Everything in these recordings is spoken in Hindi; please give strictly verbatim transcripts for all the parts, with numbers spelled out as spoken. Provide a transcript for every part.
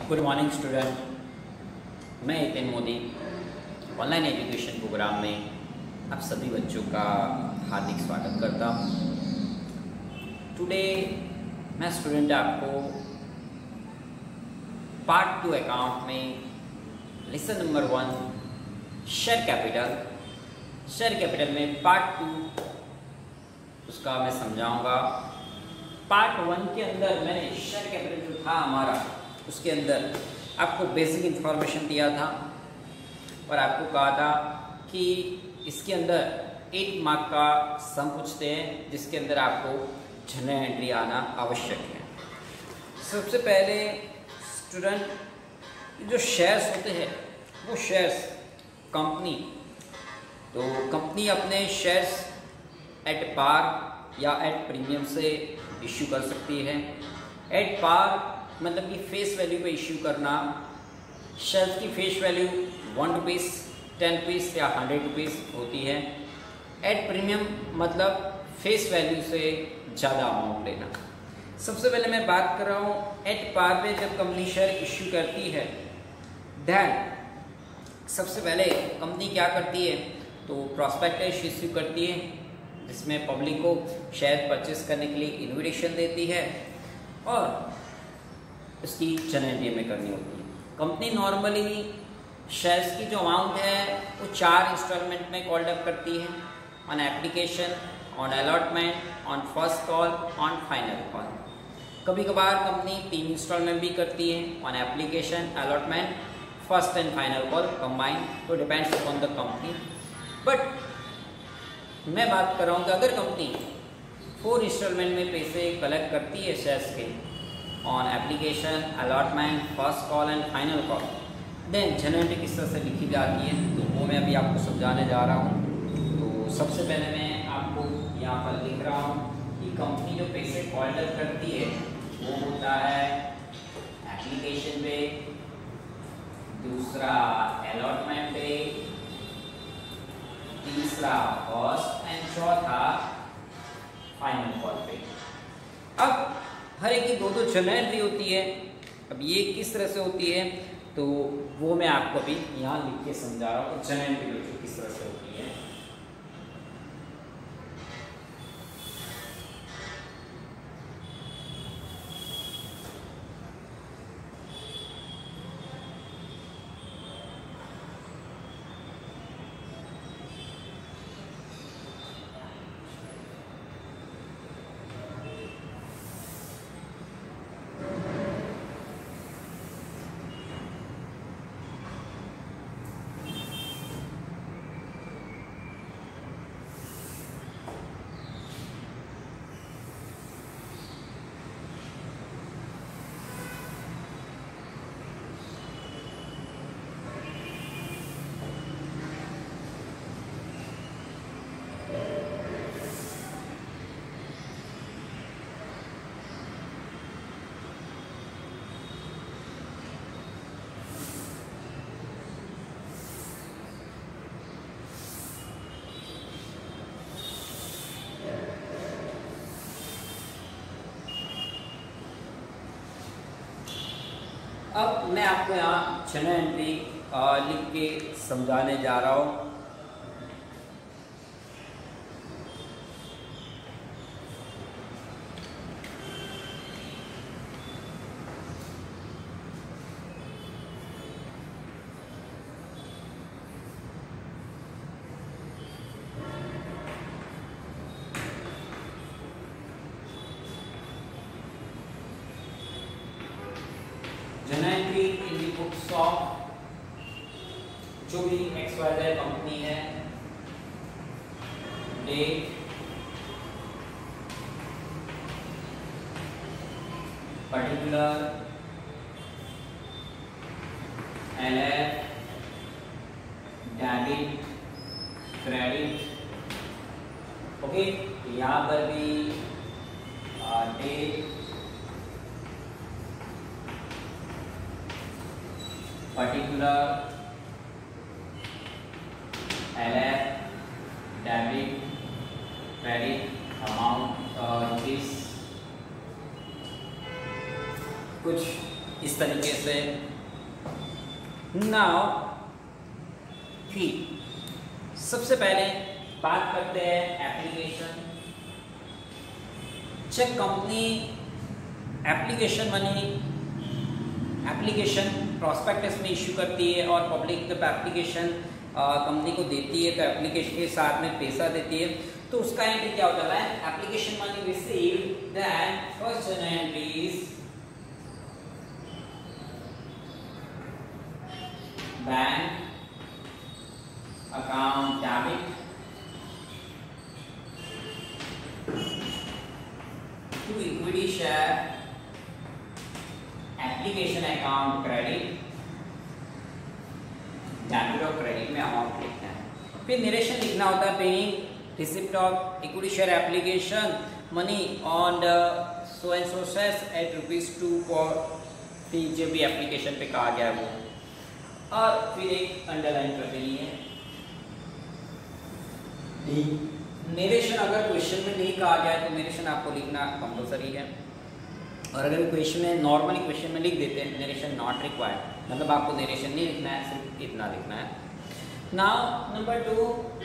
गुड मॉर्निंग स्टूडेंट, मैं Nitin Modi online education program में आप सभी बच्चों का हार्दिक स्वागत करता हूँ। टुडे मैं स्टूडेंट आपको पार्ट टू अकाउंट में lesson number one share capital share capital में पार्ट टू उसका मैं समझाऊंगा। पार्ट वन के अंदर मैंने शेयर कैपिटल जो था हमारा उसके अंदर आपको बेसिक इंफॉर्मेशन दिया था और आपको कहा था कि इसके अंदर एट मार्क का सम पूछते हैं जिसके अंदर आपको जनरल एंट्री आना आवश्यक है। सबसे पहले स्टूडेंट जो शेयर्स होते हैं वो शेयर्स कंपनी तो कंपनी अपने शेयर्स एट पार या एट प्रीमियम से इश्यू कर सकती है। एट पार मतलब कि फेस वैल्यू पे इश्यू करना, शेयर्स की face value one rupees ten rupees या हंड्रेड रुपीज़ होती है। एट प्रीमियम मतलब फेस वैल्यू से ज़्यादा अमाउंट लेना। सबसे पहले मैं बात कर रहा हूँ एट पार पे जब कंपनी शेयर इश्यू करती है दैन सबसे पहले कंपनी क्या करती है तो प्रॉस्पेक्टस इश्यू करती है जिसमें पब्लिक को शेयर परचेस करने के लिए इन्विटेशन देती है और इसकी जनरल एंट्री में करनी होती है। कंपनी नॉर्मली शेयर्स की जो अमाउंट है वो चार इंस्टॉलमेंट में कॉल्ड अप करती है, on application, on allotment, on first call, on final call. कभी कभार कंपनी तीन इंस्टॉलमेंट भी करती है, on application, allotment, first and final call combine, तो depends upon the company. But मैं बात कर रहा हूँ कि अगर कंपनी फोर इंस्टॉलमेंट में पैसे कलेक्ट करती है शेयर्स के on application, allotment, first call and final call, then general entry किस तरह से लिखी जाती है तो वो मैं अभी आपको समझाने जा रहा हूँ। तो सबसे पहले मैं आपको यहाँ पर लिख रहा हूँ कि कंपनी जो पैसे कॉल्ड अप करती है वो होता है एप्लीकेशन पे, दूसरा अलॉटमेंट पे, तीसरा फर्स्ट एंड चौथा फाइनल कॉल पे। अब हर एक की दो दो जनरल एंट्री होती है। अब ये किस तरह से होती है तो वो मैं आपको अभी यहाँ लिख के समझा रहा हूँ जनरल एंट्री किस तरह से होती है। अब मैं आपको यहाँ जनरल एंट्री लिख के समझाने जा रहा हूँ। General entry in the books of जो भी एक्स वाई जेड कंपनी है, date, particular, LF, debit, credit. Okay, यहाँ पर भी date, particular, L F, debit, credit, amount, rupees, कुछ इस तरीके से। नाउ फिर सबसे पहले बात करते हैं एप्लीकेशन। जब company application money application prospectus में इश्यू करती है और पब्लिक जब एप्लीकेशन कंपनी को देती है तो एप्लीकेशन के साथ में पैसा देती है, तो उसका एंट्री क्या होता है? Application money received, then first journal entries bank account debit to equity share application account credit, debit और क्रेडिट में अमाउंट लिखना है। फिर नरेशन लिखना होता है paying receipt of equity share application money on the so and so सेस एट रुपीज टू फॉर फिर जो भी एप्लीकेशन पे कहा गया है वो, और फिर एक अंडरलाइन कर देनी है। नरेशन अगर क्वेश्चन में नहीं कहा गया है तो नरेशन आपको लिखना कंपलसरी है, और अगर क्वेश्चन में नॉर्मली क्वेश्चन में लिख देते हैं नरेशन नॉट रिक्वायर्ड, मतलब आपको नरेशन नहीं लिखना है, सिर्फ इतना लिखना है। नाउ नंबर टू,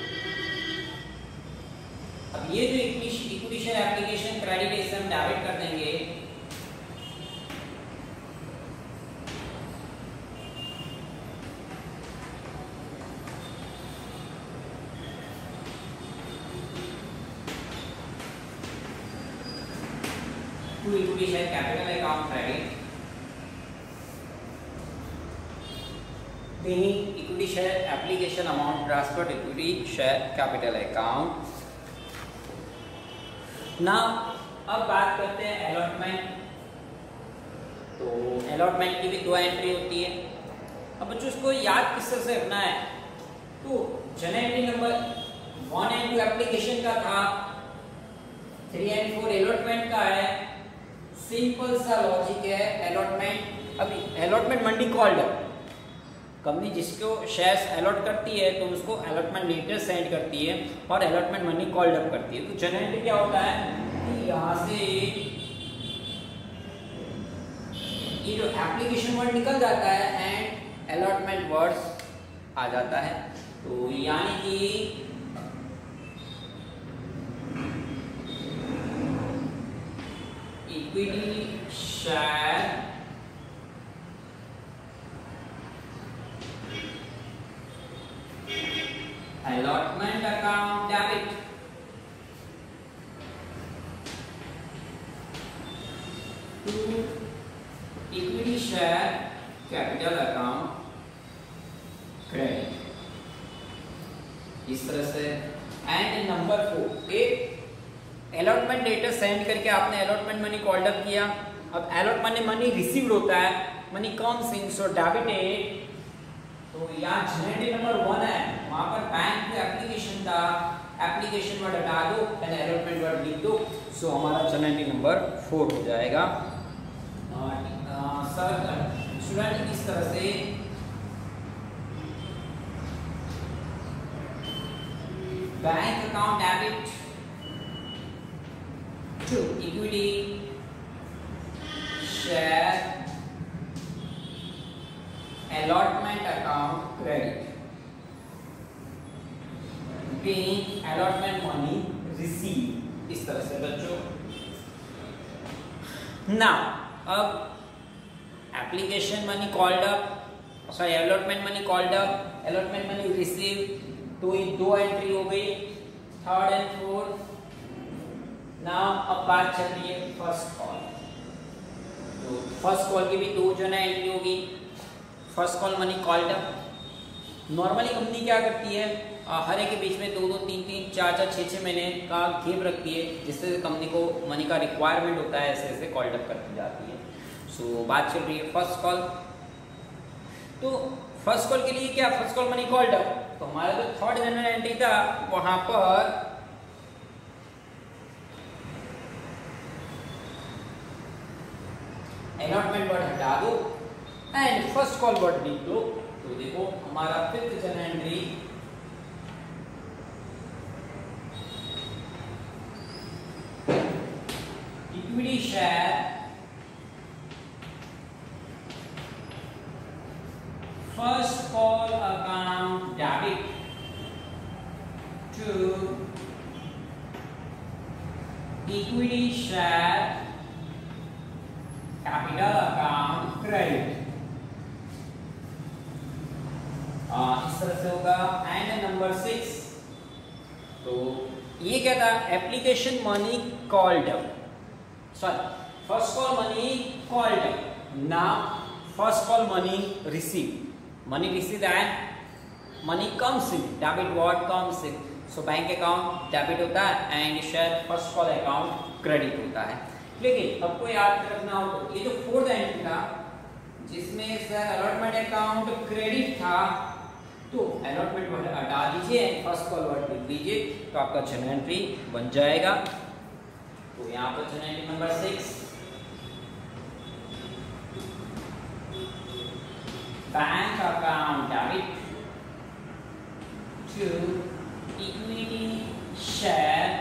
अब ये जो इक्विटी शेयर एप्लीकेशन क्रेडिट इसे हम डेबिट कर देंगे। To equity share capital account credit paying equity share application amount transfer equity share capital account. ना अब बात करते हैं अलॉटमेंट। तो अलॉटमेंट की भी दो एंट्री होती है। अब बच्चों इसको याद किस तरह से रखना है? तो general entry number one and two application का था, थ्री एंड फोर अलॉटमेंट का है। सिंपल सा लॉजिक है अलॉटमेंट। अभी अलॉटमेंट मंडी कॉल्ड, कंपनी जिसको शेयर्स अलॉट करती है तो उसको अलॉटमेंट लेटर सेंड करती है और अलॉटमेंट मनी कॉल्ड अप करती है। तो जनरली क्या होता है कि यहाँ से ये जो एप्लीकेशन वर्ड निकल जाता है एंड अलॉटमेंट वर्ड्स आ जाता है। तो यानी कि equity share allotment account debit to equity share capital account credit, इस तरह से। एंड नंबर फोर, एक अलॉटमेंट लेटर सेंड करके आपने अलॉटमेंट मनी कॉल्ड अप किया। अब अलॉटमेंट मनी रिसीव्ड होता है, money comes in, so debited. तो यहाँ जनरल नंबर वन है, वहां पर बैंक का एप्लीकेशन था, एप्लीकेशन वर्ड हटा दो एंड अलॉटमेंट वर्ड लिख दो, सो हमारा जनरल नंबर फोर हो जाएगा। सर स्टूडेंट इस तरह से bank account debit to equity share allotment account credit paying allotment money received, इस तरह से बच्चों। now अब application money called up, sorry allotment money called up, allotment money receive, तो ये दो एंट्री हो गई, थर्ड एंड फोर्थ। नाउ अब बात चल रही है फर्स्ट कॉल। तो फर्स्ट कॉल की भी दो जो है एंट्री होगी। First call money called up. Normally company क्या करती है, हर एक के बीच में दो दो तीन तीन चार चार छः छः महीने का गैप रखती है, जिससे कंपनी को मनी का रिक्वायरमेंट होता है, ऐसे ऐसे कॉल्ड अप करती जाती है। सो so, बात चल रही है फर्स्ट कॉल। तो फर्स्ट कॉल के लिए क्या, first call money called up, तो हमारा जो थर्ड जनरल एंट्री था वहां पर अलॉटमेंट वर्ड हटा दो एंड फर्स्ट कॉल वर्ड लिख दो। तो देखो हमारा fifth general entry equity share debit to equity share capital account credit. इस तरह से होगा। एंड नंबर सिक्स, तो ये क्या था, application money called sorry first call money called ना first call money receive money receive and money comes in debit what comes in. So bank account debit होता है and share first call account credit होता है। लेकिन आपको याद रखना हो तो ये जो फोर्थ एंट्री था जिसमें सर अलॉटमेंट अकाउंट क्रेडिट था, तो अलॉटमेंट वर्ड हटा दीजिए, फर्स्ट कॉल वर्ड लिख दीजिए, तो आपका जनरल एंट्री बन जाएगा। तो यहाँ पर general entry number six, bank account debit to equity share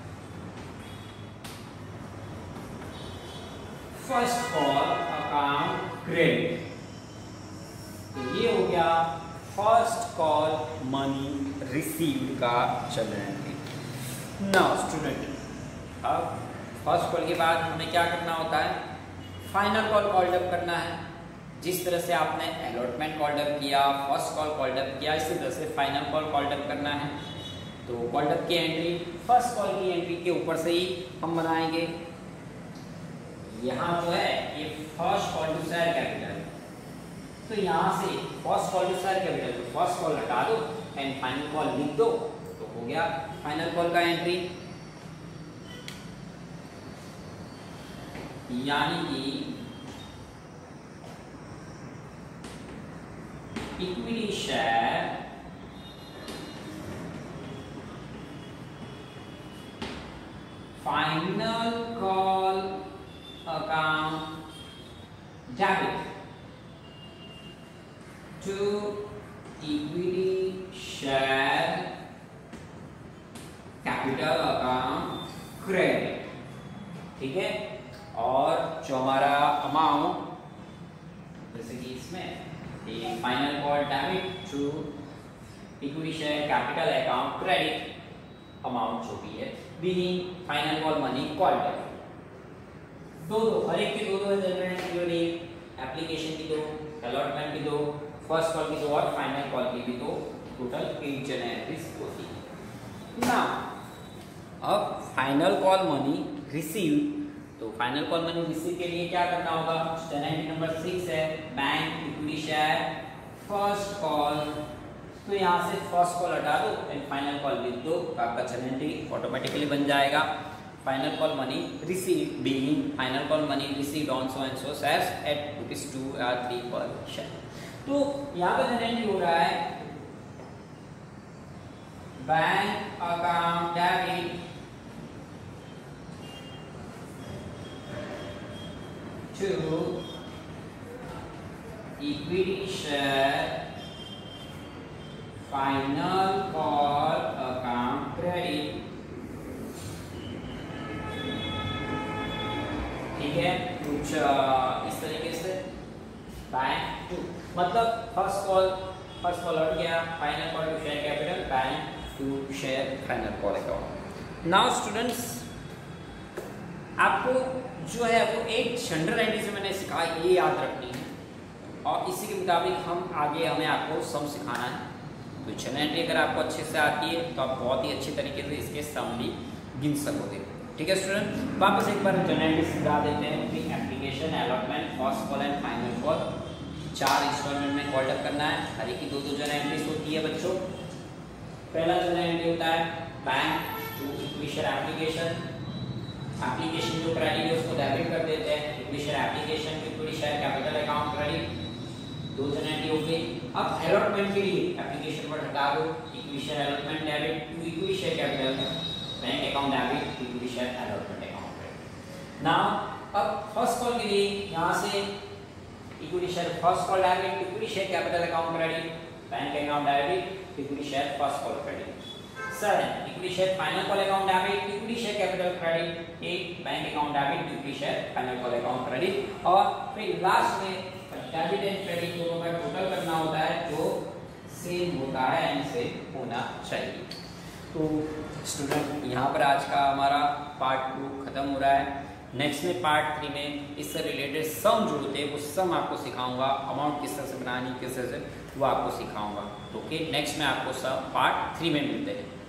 first call account credit. तो ये हो गया फर्स्ट कॉल मनी रिसीव्ड का जनरल एंट्री। नाउ स्टूडेंट, अब फर्स्ट कॉल के बाद हमें क्या करना होता है, फाइनल कॉल कॉल्ड अप करना है। जिस तरह से आपने अलॉटमेंट कॉल्ड अप किया, फर्स्ट कॉल कॉल्ड अप किया, इसी तरह से फाइनल कॉल कॉल्ड अप करना है। तो कॉल्ड अप की एंट्री फर्स्ट कॉल की एंट्री के ऊपर से ही हम बनाएंगे। यहाँ जो है ये first call to share capital, तो यहाँ से first call to share capital, तो फर्स्ट कॉल हटा दो एंड फाइनल कॉल लिख दो, तो हो गया फाइनल कॉल का एंट्री। यानी कि equity share final call account debit to equity share capital account credit. ठीक है, और जो हमारा अमाउंट जैसे कि इसमें final call debit to equity share capital account credit amount जो भी है being final call money called debit. दो दो हर एक की दो दो जनरल एंट्री, एप्लीकेशन की दो, अलॉटमेंट की दो, फर्स्ट कॉल की दो और फाइनल कॉल की भी दो, टोटल एट जनरल एंट्रीज होती है ना। अब फाइनल कॉल मनी रिसीव, तो फाइनल कॉल मनी रिसीव के लिए क्या करना होगा, जनरल एंट्री नंबर सिक्स है bank equity share first call, तो यहाँ से फर्स्ट कॉल हटा दो एंड फाइनल कॉल लिख दो, तो आपका जनरल एंट्री ऑटोमेटिकली बन जाएगा। Final call money receive being final call money received on so and so shares at rupees two या थ्री पर शेयर। तो यहाँ पर जनरल एंट्री हो रहा है bank account debit to equity share final call account credit. ठीक है, कुछ इस तरीके से बैंक टू मतलब फर्स्ट कॉल फर्स्ट कॉल हट गया, final call to share capital, bank to share final call account. Now students, आपको जो है वो एक जनरल एंट्री से मैंने सिखाया, ये याद रखनी है और इसी के मुताबिक हम आगे हमें आपको सम सिखाना है। तो जनरल एंट्री अगर आपको अच्छे से आती है तो आप बहुत ही अच्छे तरीके से इसके सम भी गिन सकोगे। ठीक है स्टूडेंट, वापस एक बार जनरल एंट्री सिखा देते हैं कि application, allotment, first call and final call चार इंस्टॉलमेंट में कॉल्ड अप करना है। हर एक की दो दो जनरल एंट्रीज होती है बच्चों। पहला जनरल एंट्री होता है bank to equity share application, application जो क्रेडिट है उसको डेबिट कर देते हैं, equity share application to equity share capital account credit, दो जनरल एंट्री हो गई। अब अलॉटमेंट के लिए एप्लीकेशन पर हटा दो, equity share allotment debit to equity share capital bank account debit to equity share allotment account credit. Now अब फर्स्ट कॉल के लिए यहाँ से equity share first call debit to equity share capital account credit, bank account debit to equity share first call credit. Seven equity share final call account debit to equity share capital credit, eight bank account debit to equity share final call account credit. और फिर लास्ट में डेबिट एंड क्रेडिट दोनों का टोटल करना होता है जो सेम होता है एंड टाइम से होना चाहिए। तो स्टूडेंट यहाँ पर आज का हमारा पार्ट टू खत्म हो रहा है। नेक्स्ट में पार्ट थ्री में इससे रिलेटेड सम जो होते हैं वो सम आपको सिखाऊंगा, अमाउंट किस तरह से बनानी किस तरह से वो आपको सिखाऊंगा। ओके, नेक्स्ट में आपको सब पार्ट थ्री में मिलते हैं।